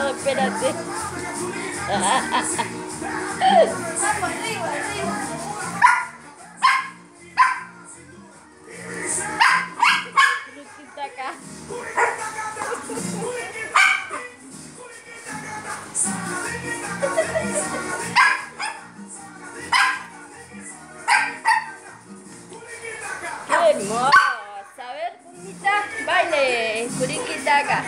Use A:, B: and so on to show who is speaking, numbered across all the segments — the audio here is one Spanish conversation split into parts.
A: lado, espérate.
B: Vamos, arriba, arriba.
A: Luquita acá. ¡Qué hermosa! A ver, Pumita, baile, Juriquita acá.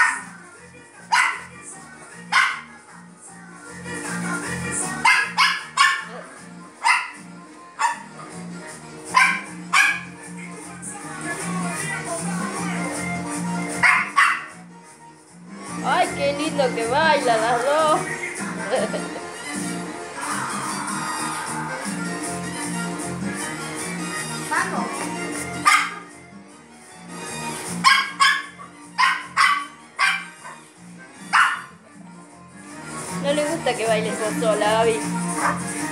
A: ¡Ay, qué lindo que bailan las dos!
B: Vamos.
A: No le gusta que bailes vos sola, Gaby.